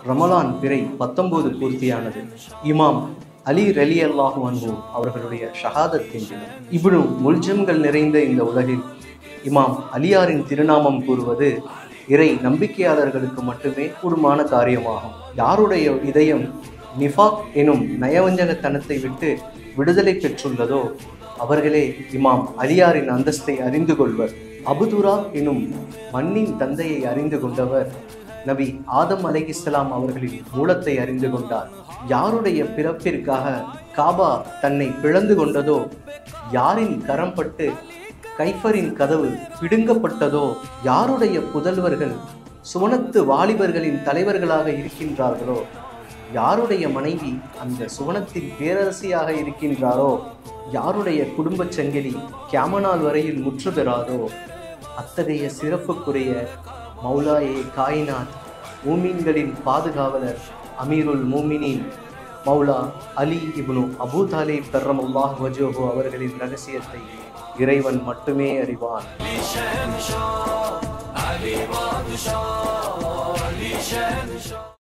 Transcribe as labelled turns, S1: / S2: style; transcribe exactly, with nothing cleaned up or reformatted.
S1: ரமலான் பிறை பத்தொன்பது பூர்த்தியானது. இமாம் அலி ரலியல்லாஹு அன்ஹு அவர்களுடைய ஷஹாதத்தின் தினம். இப்னு முல்ஜம்கள் நிறைந்த இந்த உலகில் இமாம் அலியாரின் திருநாமம் கூறுவது இறை நம்பிக்கையாளர்களுக்கு மட்டுமே கூடுமான காரியமாகும். யாருடைய இதயம் நிஃபாக் எனும் நயவஞ்சகத்தனத்தை விட்டு விடுதலை பெற்றுள்ளதோ அவர்களே இமாம் அலியாரின் அந்தஸ்தை அறிந்து கொள்வர். அபுதுரா எனும் மண்ணின் தந்தையை அறிந்து கொண்டவர் நபி ஆதம் அலைஹிஸ்ஸலாம் அவர்களின் மூலத்தை அறிந்து கொண்டார். யாருடைய பிறப்பிற்காக காபா தன்னை பிளந்து கொண்டதோ, யாரின் கரம்பட்டு கைஃபரின் கதவு பிடுங்கப்பட்டதோ, யாருடைய புதல்வர்கள் சுவனத்து வாலிபர்களின் தலைவர்களாக இருக்கின்றார்களோ, யாருடைய மனைவி அந்த சுவனத்தின் பேரரசியாக இருக்கின்றாரோ, யாருடைய குடும்பச் சங்கிலி கியாமனால் வரையில் முற்று பெறாதோ, அத்தகைய சிறப்புக்குரிய மௌலாயே காயினாத் மூமின்களின் பாதுகாவலர் அமீருல் மூமினின் மௌலா அலி இப்னு அபூ தாலிப் கர்ரமல்லாஹு வஜ்ஹஹு அவர்களின் ரகசியத்தை இறைவன் மட்டுமே அறிவான்.